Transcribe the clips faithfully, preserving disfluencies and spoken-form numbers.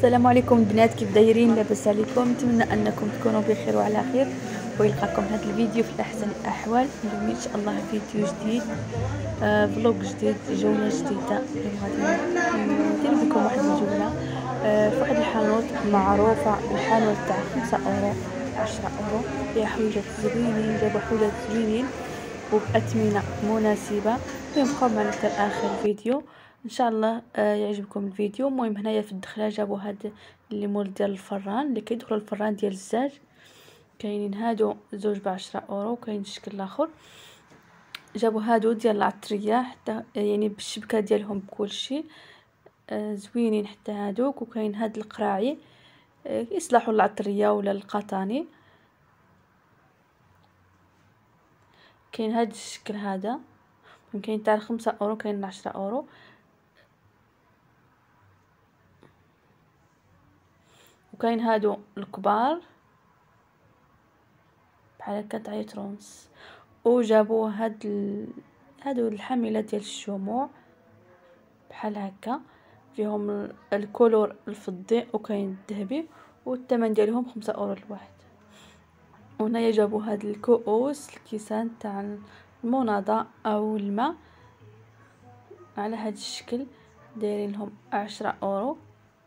السلام عليكم البنات، كيف دايرين؟ لاباس عليكم؟ نتمنى انكم تكونوا بخير وعلى خير ويلقاكم هذا الفيديو في احسن الاحوال. اليوم ان شاء الله فيديو جديد، آه فلوق جديد، جوله جديده. اليوم غادي ندير لكم واحد الجوله آه في واحد الحانوت معروفه، الحانوت تاع خمسة اورو عشرة اورو، فيها حويجات زوينين، جابوا حويجات زوينين وبأثمنة مناسبة. بقاو معنا حتى اخر الفيديو ان شاء الله آه يعجبكم الفيديو. المهم هنايا في الدخله جابوا هاد اللي مول ديال الفران اللي كيدخلوا الفران ديال الزاج. كاينين هادو زوج بعشرة اورو، كاين الشكل الاخر. جابوا هادو ديال العطريه حتى يعني بالشبكه ديالهم بكلشي آه زوينين حتى هادوك. وكاين هاد القراعي آه يصلحوا العطريه ولا القطاني. كاين هاد الشكل هذا، كاين تاع خمسة اورو، كاين عشرة اورو. وكاين هادو الكبار بحال هكا تاع يترونس. وجابوا هاد ال... هادو الحامله ديال الشموع بحال هكا، فيهم الكولور الفضي وكاين الذهبي، والثمن ديالهم خمسة اورو الواحد. وهنايا جابوا هاد الكؤوس الكيسان تاع المناضه او الماء على هاد الشكل، دايرين لهم عشرة اورو.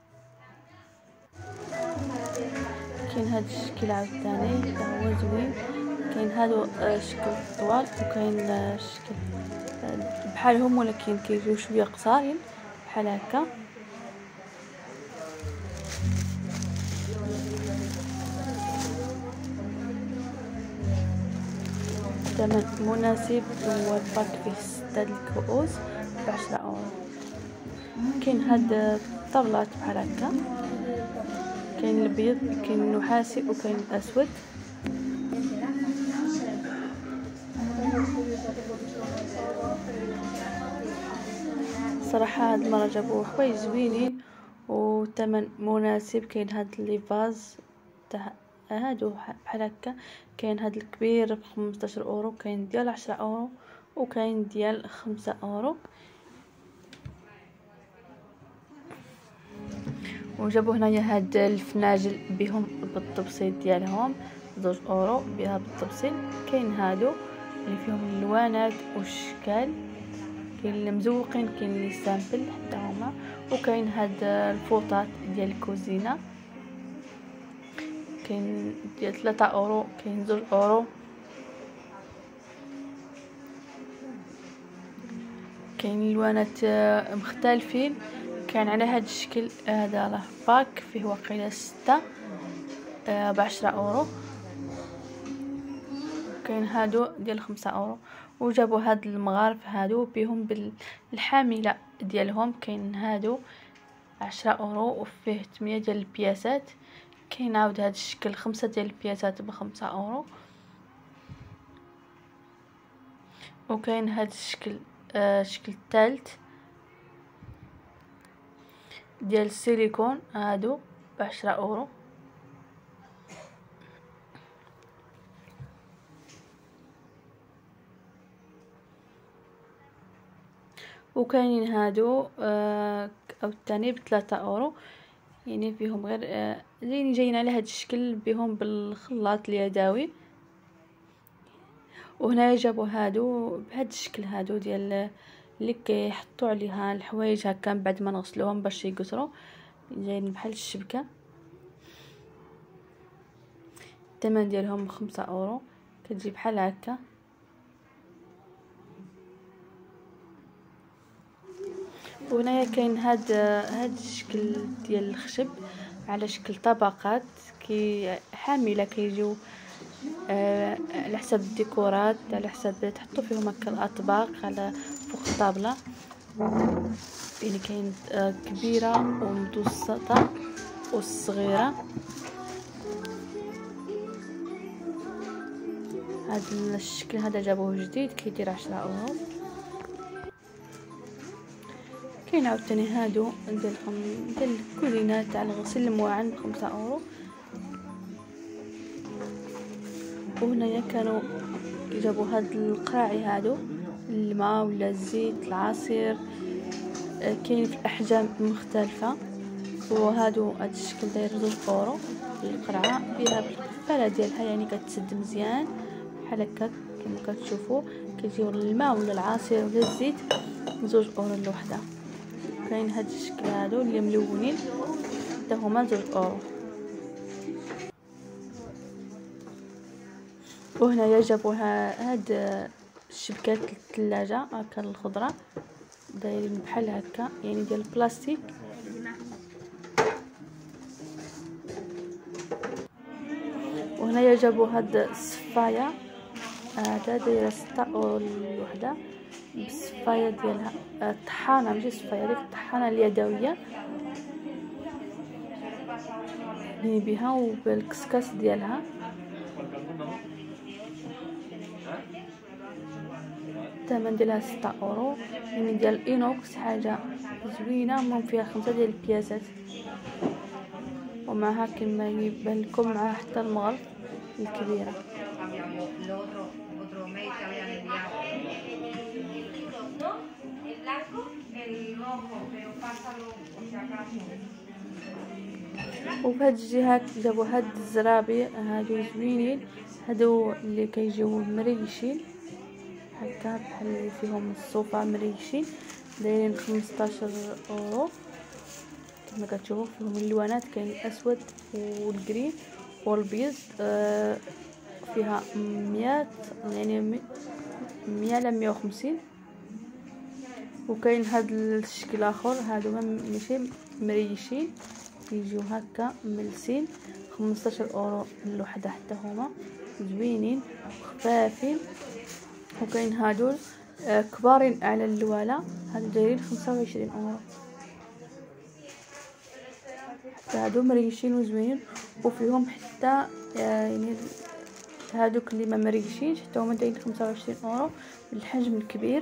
كاين هاد الشكل عاوتاني هو زوين. كاين هادو شكل طوال وكاين شكل بحالهم ولكن كيجيو شويه قصارين بحال هكا. ثمن مناسب، هو الباك فيه ستة الكؤوس بعشرة اورو. كاين هاد الطبلات بحال هكا، كاين الابيض، كاين النحاسي وكاين الاسود. صراحه هاد المره جابوا حوايج زوينين وثمن مناسب. كاين هاد لي فاز تاع هادو بحال هكا، كاين هاد الكبير ب خمسطاش اورو، كاين ديال عشرة اورو وكاين ديال خمسة اورو. وجابوا هنايا هاد الفناجل بهم بالتبسيط ديالهم زوج اورو بها بالتبسيط. كاين هادو اللي فيهم الالوانات والاشكال، كاين اللي مزوقين، كاين اللي سامبل حتى هما. وكاين هاد الفوطات ديال الكوزينه، كاين ديال ثلاثة اورو، كاين زوج اورو. كاين الوانات مختلفين. كان على هاد الشكل هذا راه باك فيه واقيلا ستة آه بعشرة اورو. كاين هادو ديال خمسة اورو. وجابوا هاد المغارف هادو بهم بالحامله ديالهم. كاين هادو عشرة اورو وفيه ثمانية ديال البياسات. كاين عاود هاد الشكل خمسة ديال البياسات بخمسة اورو. وكاين هاد الشكل آه الشكل الثالث ديال السيليكون هادو بعشرة اورو. وكاينين هادو آه او الثاني بثلاثة اورو، يعني فيهم غير آه زين جايين على هاد الشكل بهم بالخلاط اليدوي. وهنا جابوا هادو بهاد الشكل هادو ديال اللي كيحطوا عليها الحوايج هكا بعد ما نغسلوهم باش يقطروا، جايين بحال الشبكه. الثمن ديالهم خمسة اورو، كتجي بحال هكا. وهنايا كاين هاد هاد الشكل ديال الخشب على شكل طبقات كي حامله، كيجيو آه على حسب الديكورات، على حسب تحطوا فيهم هكا الاطباق على فوق الطابله. يعني كاين آه كبيره ومتوسطه والصغيره. هذا الشكل هذا جابوه جديد كيدير عشرة اورو. كاين عاوتاني هادو ديالهم ديال الكولينات تاع الغسيل المواعن بخمسة اورو. وهنايا كانوا جابوا هاد القراعي هادو الماء ولا الزيت العصير، كاين في الاحجام مختلفه. وهادو هاد الشكل داير جوج اورو. القرعه فيها بالقفاله ديالها يعني كتسد مزيان بحال هكا كما كتشوفوا. كيجيو الماء ولا العصير ولا الزيت جوج اورو الوحده. كاين هاد الشكل هادو اللي ملونين حتى هما جوج اورو. وهنايا جابوها هاد الشبكات الثلاجه هكا الخضره دايرين بحال هكا يعني ديال البلاستيك. وهنايا جابوا هاد الصفايه هذا دايره ستة اورو الوحده بالصفايه ديالها الطحانه ماشي الصفايه ديك الطحانه اليدويه اللي بها وبالكسكاس ديالها. الثمن ديالها ستة اورو يعني ديال الانوكس حاجه زوينه. المهم فيها خمسة ديال البياسات ومعها كما يبان لكم معها حتى المغرف الكبيره. وفهاد الجهات جابوا هاد الزرابي هادو زوينين. هادو اللي كيجيو مريشين هكا بحال اللي فيهم الصوفا مريشين دايرين خمسطاشر اورو كما كتشوفوا. فيهم اللوانات كاين الاسود والجرين والبيض. آه فيها مية يعني مية ل مية وخمسين. وكاين هاد الشكل اخر هادو ماشي مريشين يجيو هكا ملسين خمسطاشر اورو الوحده حتى هما زوينين خفافين. وكاين هادول آه كبارين على اللواله هادو دايرين خمسة وعشرين اورو. حتى هادو مريشين وزوينين وفيهم حتى آه يعني هادوك اللي ما مريشينش حتى هما دايرين خمسة وعشرين اورو بالحجم الكبير.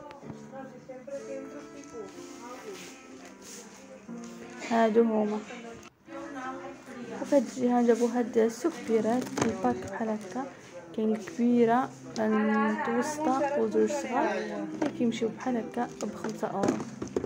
هادو هما. وفي هاد الجهه جابوا هاد السكبيرات الباك بحال هكا كاين الكبيره المتوسطه وزوج صغار اللي كيمشيو بحال هكا بخمسة اورو.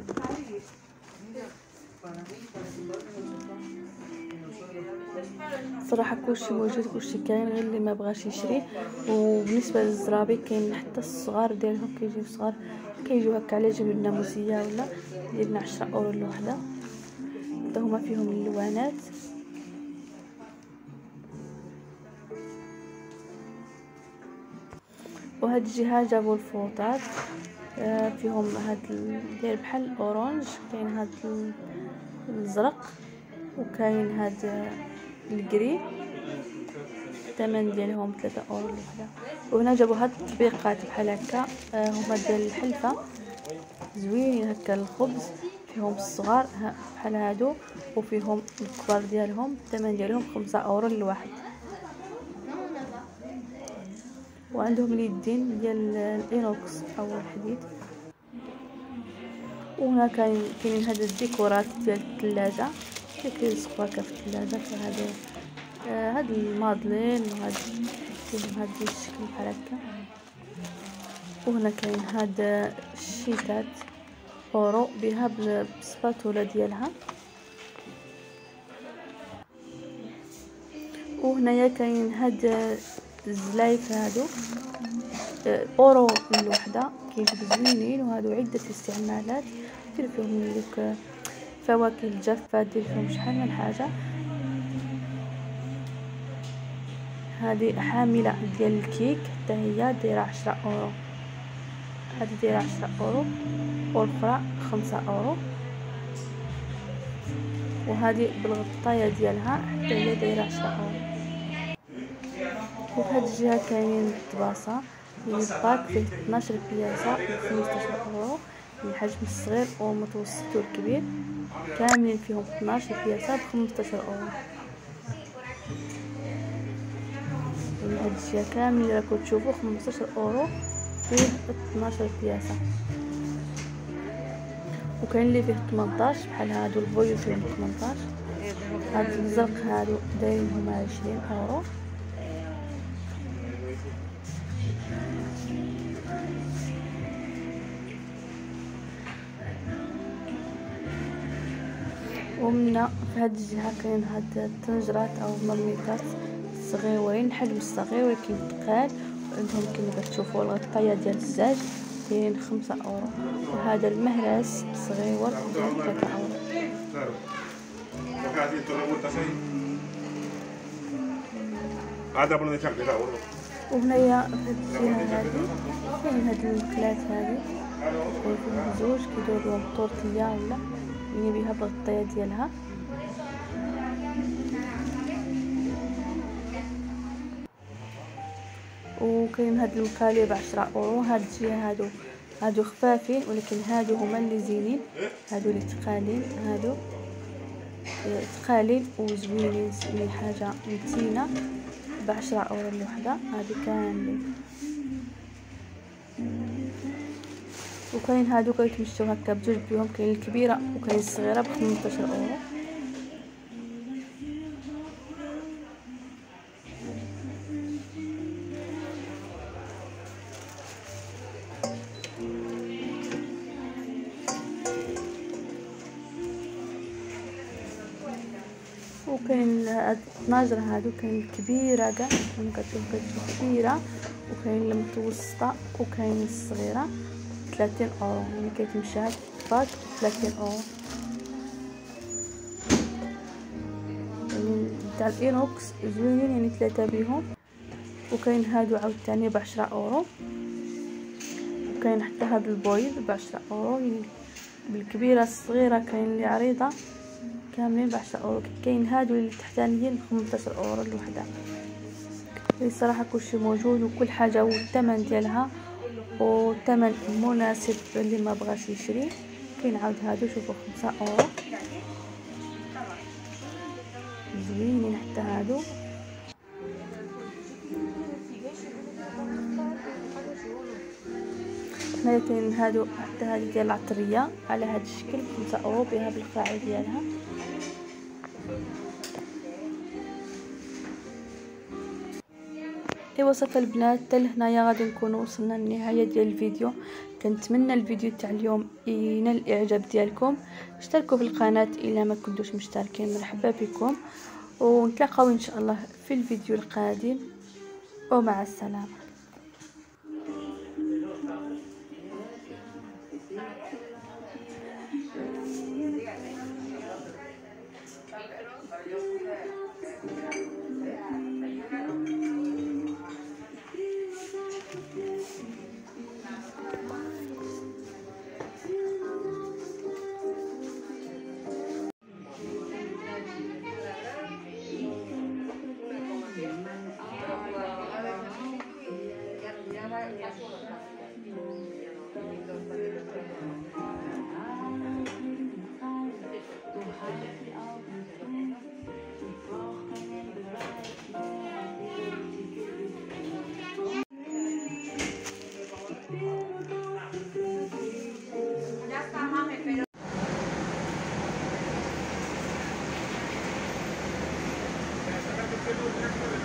صراحه كلشي موجود كلشي كاين غير اللي ما بغاش يشري. وبالنسبه للزرابي كاين حتى الصغار ديالهم كيجيو صغار كيجيو هكا على جبل الناموسيه ولا ديالنا عشرة اورو الوحده. حتى هما فيهم اللوانات. وهاد الجهه جابوا الفوطات فيهم هاد داير بحال الاورانج. كاين هاد الازرق وكاين هاد الجري. الثمن ديالهم ثلاثة اورو الوحده. وهنا جابوا هاد التطبيقات بحال هكا هما ديال الحلفه زوينين هكا الخبز. فيهم الصغار بحال هادو وفيهم الكبار ديالهم. الثمن ديالهم خمسة اورو للواحد. وعندهم اليدين ديال الانوكس او الحديد. وهنا كاين كاينين هاد الديكورات ديال الثلاجه اللي كيلصقوا هكا في الثلاجه. فهاد آه هاد المادلين وهاد فيهم هاد الشكل بحال هكا. وهنا كاين هاد الشيتات اورو بها بالسباتولا ديالها. وهنايا كاين هاد الزلايف هادو اورو الوحده كيجيو زوينين. وهادو عده استعمالات دير فيهم لك فواكه الجافه دير فيهم شحال من حاجه. هذه حامله ديال الكيك حتى هي دايره عشرة اورو. هذه دايره عشرة اورو والاخرى خمسة اورو. وهذه بالغطايه ديالها حتى هي دايره عشرة اورو. وفي هذه الجهه كاينين الطباسه اللي باك فيه اثناش بياسه ب خمسطاش اورو. الحجم الصغير والمتوسط والكبير كاملين فيهم اثناش بياسه ب خمسطاش اورو. يعني هاد الشيء كامل اللي راكم تشوفوا خمسطاش اورو فيه اثناش بياسه. وكاين اللي فيه ثمنطاش بحال هادو البويو فيهم ثمنطاش. هاد الزرق هادو دايرين هما عشرين اورو. ومنا في هاد الجهة كاين هاد الطنجرات او مرميطات صغيورين، حجم صغير ولكن ثقال، وعندهم كما كتشوفوا الغطايه ديال الزاج دايرين خمسة اورو، وهذا المهرس صغيور داير ثلاثة اورو. وهنايا في الجهه هذه كاين هاد الماكلات هذه كاين زوج كيديروا لهم طورتيه ولا يعني بها بالغطايه ديالها. وكاين هاد المكالي بعشرة اورو. هاد الجهه هادو هادو خفافين ولكن هادو هما اللي زينين، هادو اللي تقالين، هادو تقالين وزوينين من حاجه متينه بعشرة اورو الوحده. هادو كاملين. وكاين هادو كيتمشيو هكا بجوج بيهم، كاين الكبيره وكاين الصغيره بخمسطاش اورو. وكاين هاد الطناجر هادو كاين الكبيره كاع كما كتشوف كتشوف كبيره، وكاين المتوسطه وكاين الصغيره ثلاثين اورو، يعني كيتمشى هاد باك ثلاثين اورو. يعني تاع الاينوكس زوينين يعني ثلاثه بيهم. وكاين هادو عاوتاني بعشرة اورو، وكاين حتى هاد البويض بعشرة اورو، يعني بالكبيره الصغيره كاين اللي عريضه كاملين بعشرة اورو. كاين هادو اللي تحتانيين بخمسطاش اورو الوحده. صراحه كلشي موجود وكل حاجه والثمن ديالها وثمن مناسب اللي ما بغاش يشري. كاين عاود هادو شوفوا خمسة اورو زوينين حتى هادو. هنايا كاين هادو حتى هادي ديال العطريه على هاد الشكل خمسة اورو بها بالقاع ديالها. ايوا صافي البنات، حتى لهنايا غادي نكونوا وصلنا للنهايه ديال الفيديو. كنتمنى الفيديو تاع اليوم ينال الاعجاب ديالكم. اشتركوا في القناه الا ما كنتوش مشتركين، مرحبا بكم، ونتلاقاو ان شاء الله في الفيديو القادم، ومع السلامه. Gracias.